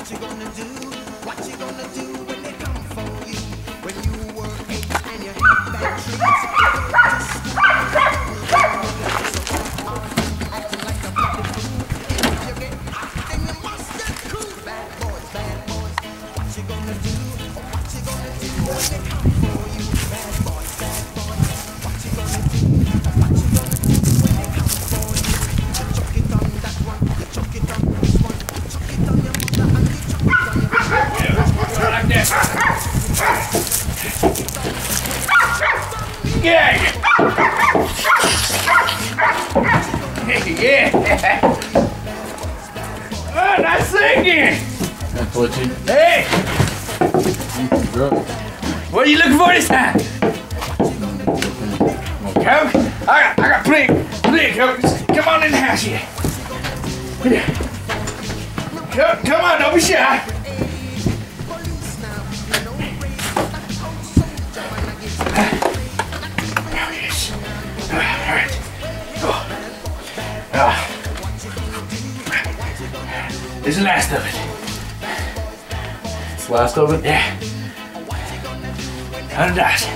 Yeah. Oh, nice singing. That's what you. Hey. What are you looking for this time? Coke? I got plenty of Coke. Just come on in the house here. Come on, don't be shy. Oh, yes. All right. This is the last of it. It's the last of it? Yeah. $100.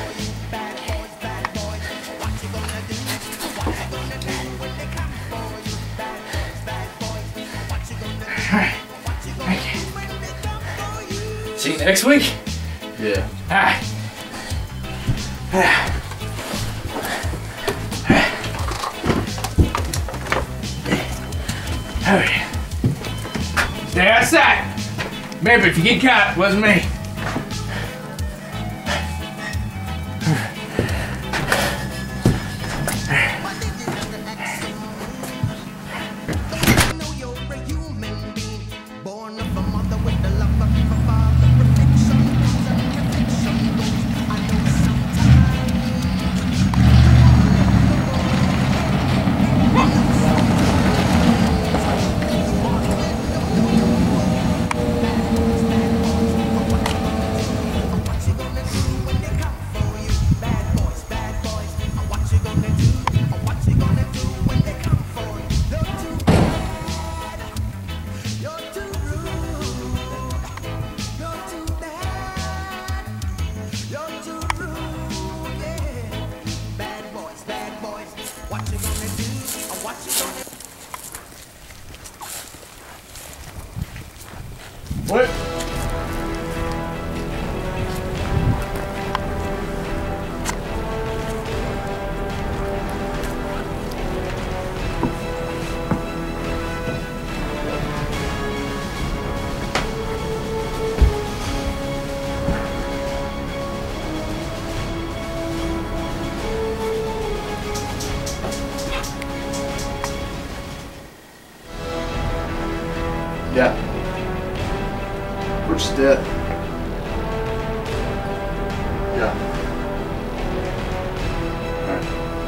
Alright. Thank you. See you next week? Yeah. Alright. Alright. Stay outside. Remember, if you get caught, it wasn't me. What? Yeah. We're just dead. Yeah. Alright.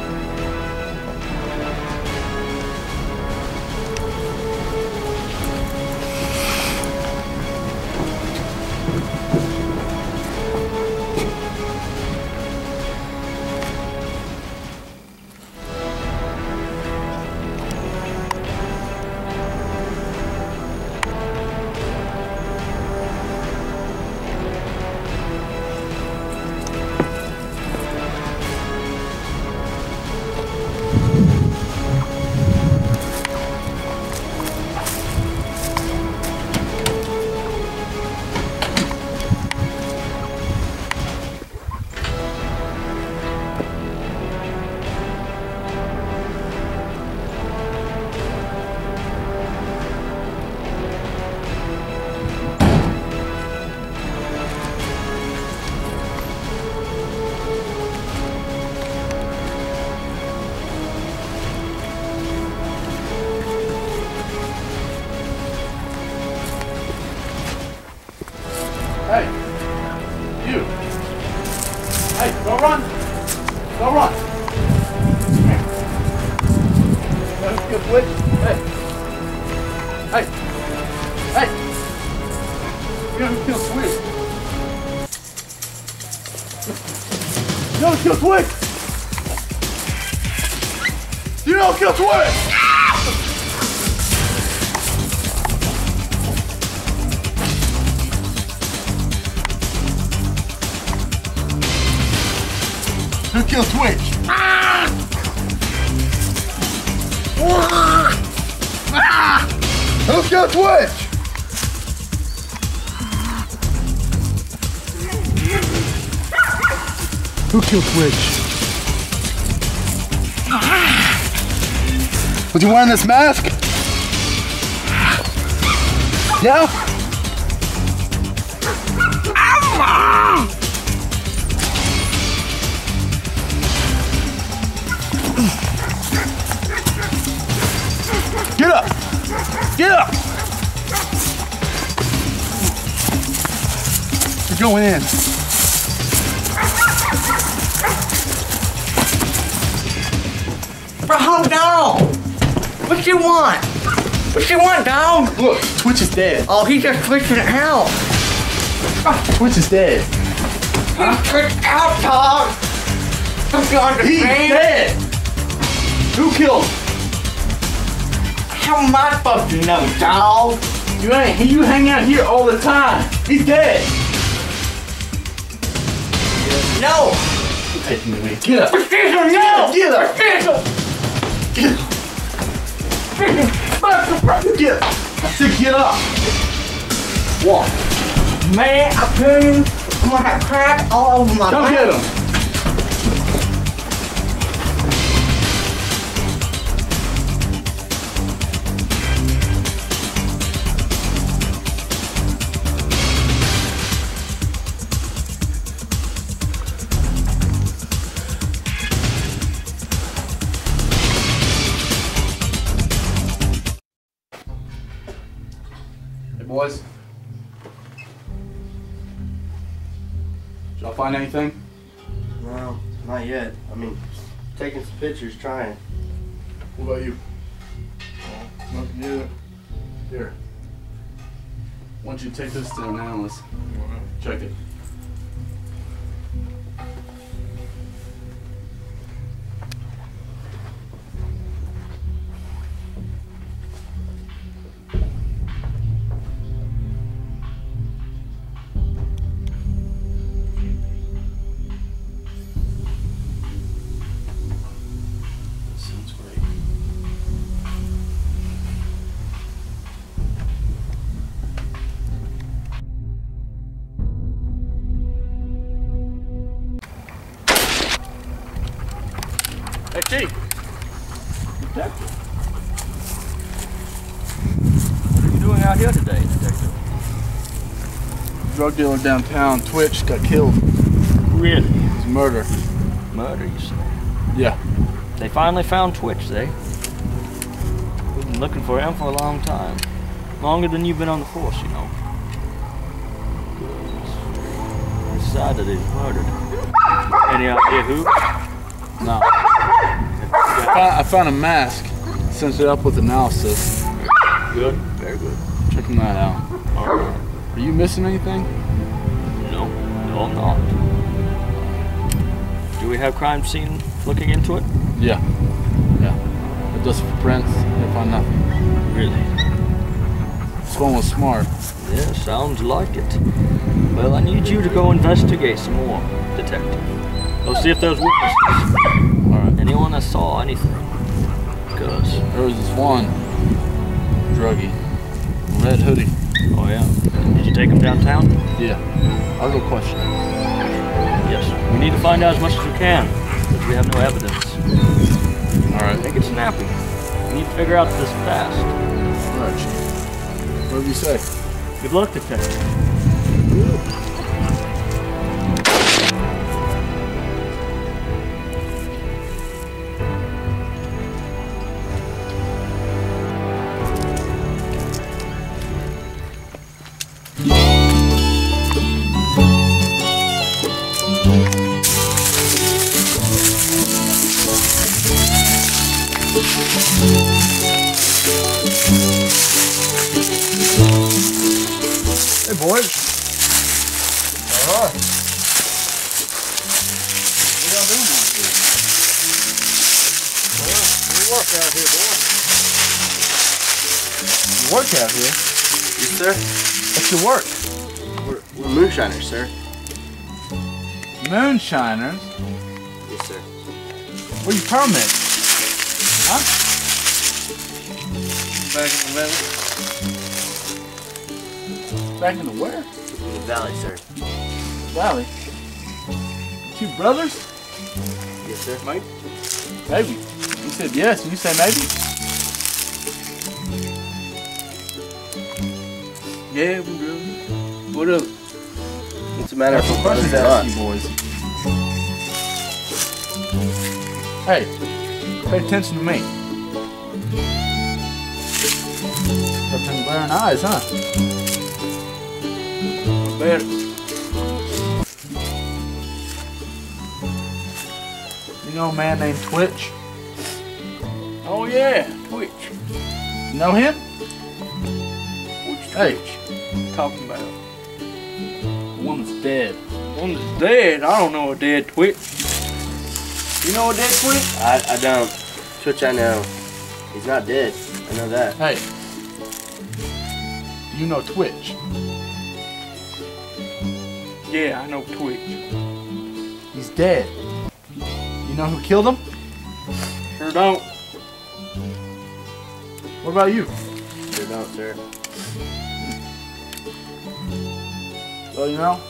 Hey, you. Hey, don't run. Don't run. Don't kill Twitch. Hey. Hey. Hey. You don't kill Twitch. You don't kill Twitch. You don't kill Twitch. kill Twitch. Who killed Twitch? Who killed Twitch? Was he wearing this mask? Yeah? Get up! Get up! You're going in. Bro, hold on! What you want? What you want, dog? Look, Twitch is dead. Oh, he's just switching it out. Twitch is dead. He's switched out, dog! Don't you understand? He's dead! Who killed him? How am I supposed to know, dog? You hang out here all the time. He's dead. No! You're taking me. Get up. Professor, no! Get up. Professor! Get up. Get up. I said get up. Walk. Man, I tell you, I'm gonna have crack all over my Come back. get him. Hey boys. Did y'all find anything? No, not yet. I mean, taking some pictures, trying. What about you? Nothing either. Here. Why don't you take this to an analyst? Check it. Sounds great. Hey, Chief. Detective. What are you doing out here today, Detective? Drug dealer downtown, Twitch, got killed. Really? It's murder. Murder, you say? Yeah. They finally found Twitch, they? We've been looking for him for a long time. Longer than you've been on the force, you know. It's sad that he was murdered. Any idea who? No. I found a mask. Sent it up with analysis. Good, very good. Checking that out. Alright. Are you missing anything? No, I'm not. Do we have crime scene looking into it? Yeah. Yeah. It does footprints. They found nothing. Really? This one was smart. Yeah, sounds like it. Well, I need you to go investigate some more, Detective. Go see if there's witnesses. Alright. Anyone that saw anything. Because, There was this one druggie. Red hoodie. oh yeah. Did you take him downtown? Yeah. I'll go question him. Yes. We need to find out as much as we can, because we have no evidence. Alright. Make it snappy. We need to figure out this fast. Alright, Chief. Whatever you say. Good luck, Detective. Hey, boys. Alright. What y'all doing out here? We work out here, boy. You work out here? Yes, sir. What's your work? We're moonshiners, sir. Moonshiners? Yes, sir. Where you from, man? Huh? Back in the valley. Back in the where? In the valley, sir. Valley. 2 brothers? Yes, sir. Maybe. Maybe. You said yes, and you said maybe? Yeah, we brothers. What up? What's the matter? That's what questions to ask you boys. Hey, pay attention to me. Got them glaring eyes, huh? Better. You know a man named Twitch? Oh yeah, Twitch. You know him? Which Hey. Twitch? Talking about? The one that's dead. One that's dead. I don't know a dead Twitch. You know a dead Twitch? I don't. Twitch I know. He's not dead. I know that. Hey. You know Twitch? Yeah, I know Twitch. He's dead. You know who killed him? Sure don't. What about you? Sure don't, sir. Well, you know?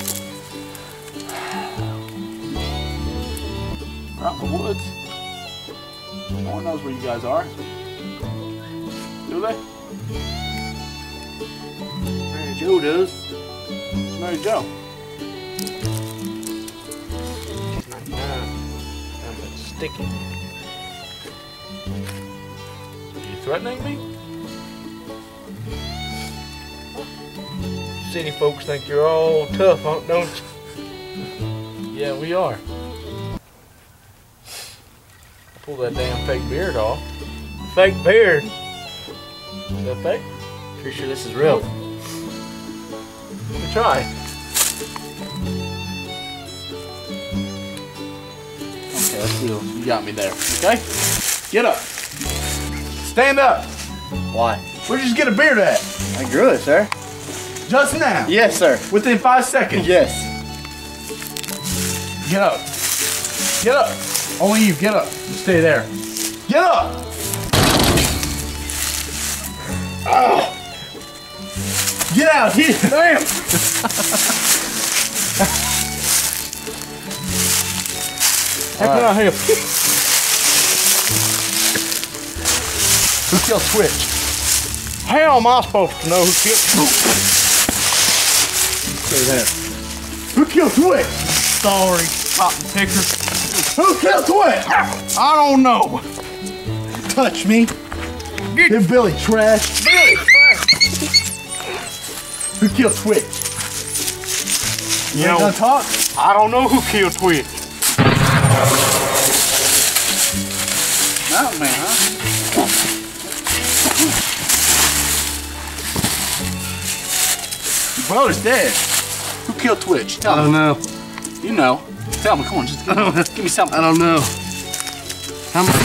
We're out in the woods. No one knows where you guys are. Do they? Mary Jo does. It's Mary Jo. She's 99. I'm sticky. You threatening me? City folks think you're all tough, huh, don't you? Yeah, we are. Pull that damn fake beard off. Fake beard. Is that fake? Pretty sure this is real. Let me try. Okay, let's do. You got me there. Okay? Get up. Stand up. Why? Where'd you just get a beard at? I grew it, sir. Just now. Yes, sir. Within 5 seconds. Yes. Get up. Get up. Only you. Get up. You stay there. Get up. Oh. Get out here. Damn. How can I help you? Who killed Twitch? How am I supposed to know who killed? Stay there. Who killed Twitch? Sorry, cotton picker. Who killed Twitch? I don't know. Touch me. Get Billy trash. Billy, Who killed Twitch? You ain't gonna talk? I don't know who killed Twitch. Mountain man, huh? Your brother's dead. Who killed Twitch? Tell me. know. You know. Tell me. Come on, just give me something. I don't know. How much?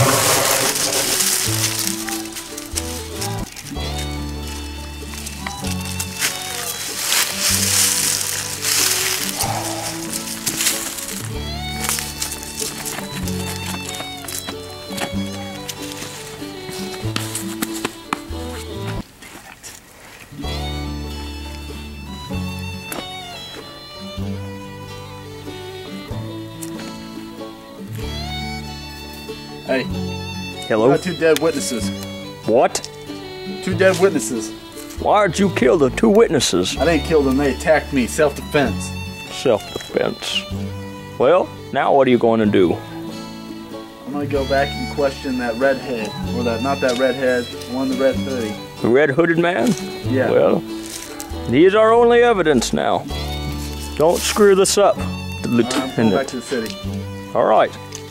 Hey, Hello? got 2 dead witnesses. What? 2 dead witnesses. Why'd you kill the 2 witnesses? I didn't kill them. They attacked me. Self-defense. Self-defense. Well, now what are you going to do? I'm gonna go back and question that redhead, or that not that redhead, one in the red hoodie. The red-hooded man? Yeah. Well, these are only evidence now. Don't screw this up, I'm going back Lieutenant. to the city. All right.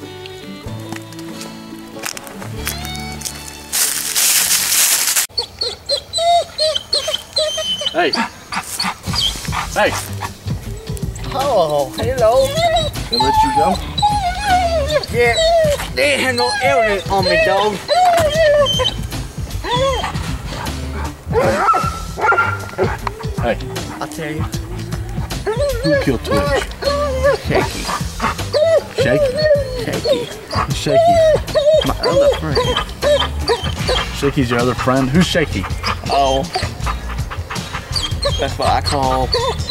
Hey. Hey. Oh, hello. They let you go? Yeah, they ain't had no evidence on me, dog. Hey, I tell you, who killed Twitch? shaky, Shaky? shaky. Shaky. Shaky. My other friend. Shaky's your other friend? Who's Shaky? Oh. That's what I call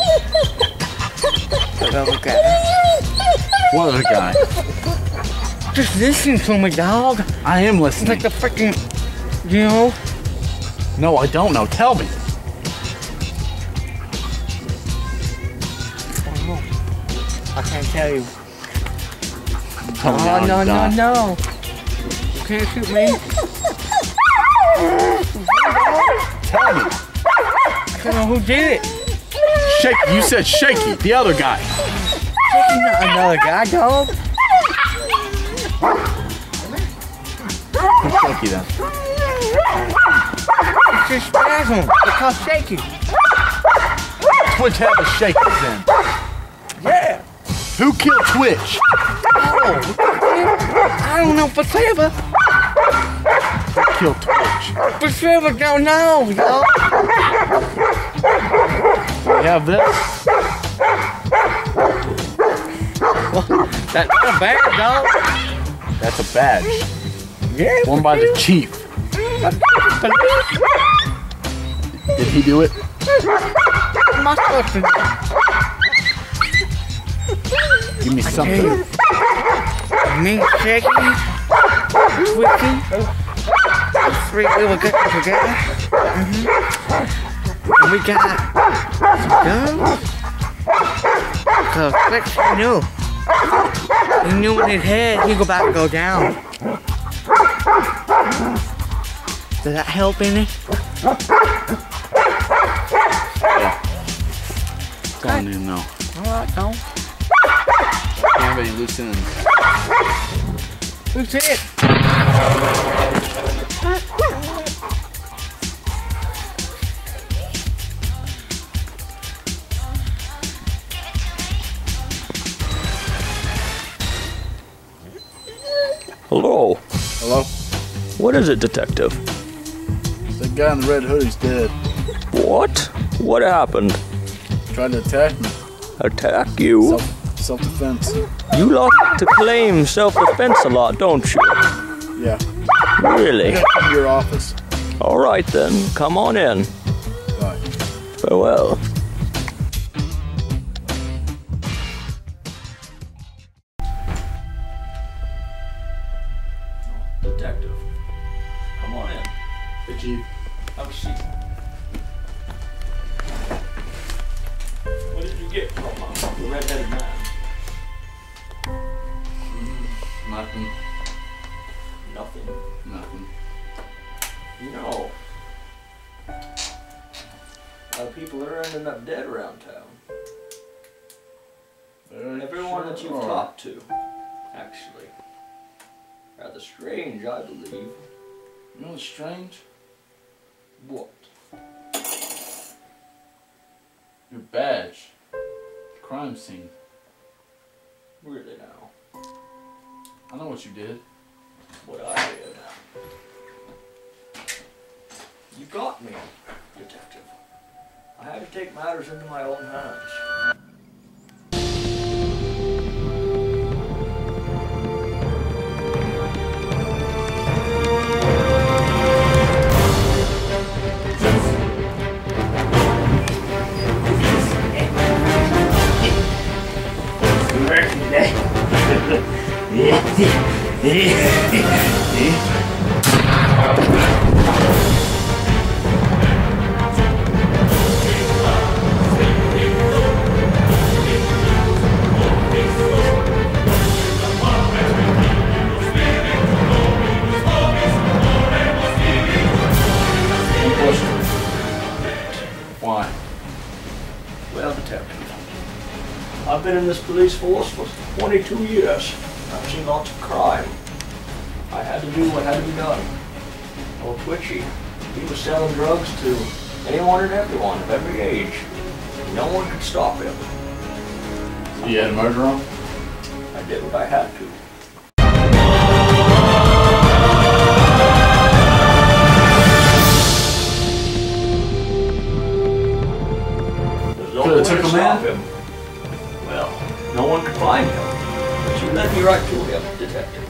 the other guy. What other guy? Just listen to me, dog. I am It's listening. like the freaking, you know? No, I don't know. Tell me. I can't tell you. Tell me now, Oh, no, you no, die. no. You can't shoot me. Tell me. I don't know who did it. Shaky. You said Shaky, the other guy. He's not another guy, dog. Who's Shaky then? It's just spasm. It's called shaky. Twitch had the Shakies then. Yeah. Who killed Twitch? I don't know for sure. Who killed Twitch? For sure, don't know, yo. We have this. That's not a bad dog. That's a badge. Yeah. Worn by the chief. Did he do it? Am I supposed to know? Give me something. Me, Shaky, Twitchy, three we were getting together. And we got some guns. Cause Twitch knew. He knew in his head he'd go back and go down. Does that help any? Don't even know. Alright, don't. Can't have any loose ends. Who's it? Hello. Hello? What is it, detective? That guy in the red hoodie's dead. What? What happened? Tried to attack me. Attack you? Self-defense. You like to claim self-defense a lot, don't you? Yeah. Really? I gotta come to your office. All right then, come on in. Bye. Farewell. Detective, come on in. Hey, Chief. Have a seat. What did you get from the red-headed man? Nothing. Nothing. Nothing. You know, people are ending up dead around town. Everyone that you've talked to, actually. Rather strange, I believe. You know what's strange? What? Your badge. Crime scene. Really now? I know what you did. What I did. You got me, detective. I had to take matters into my own hands. Why? Well, detective, I've been in this police force for 22 years. I've seen lots of crime. I had to do what had to be done. Old Twitchy, he was selling drugs to anyone and everyone of every age. No one could stop him. You had a murder on? I did what I had to. There's no Could've way took to him stop in? him. Well, no one could find him. But you led me right to him, detective.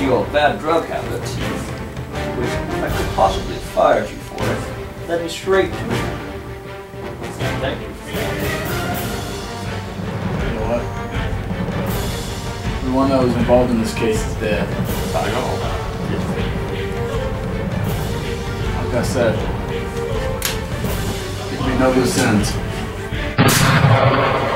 your bad drug habits, which I could possibly have fired you for it, led me straight to it. Thank you. You know what? Everyone that was involved in this case is dead. I know. Like I said, there'll be no loose ends.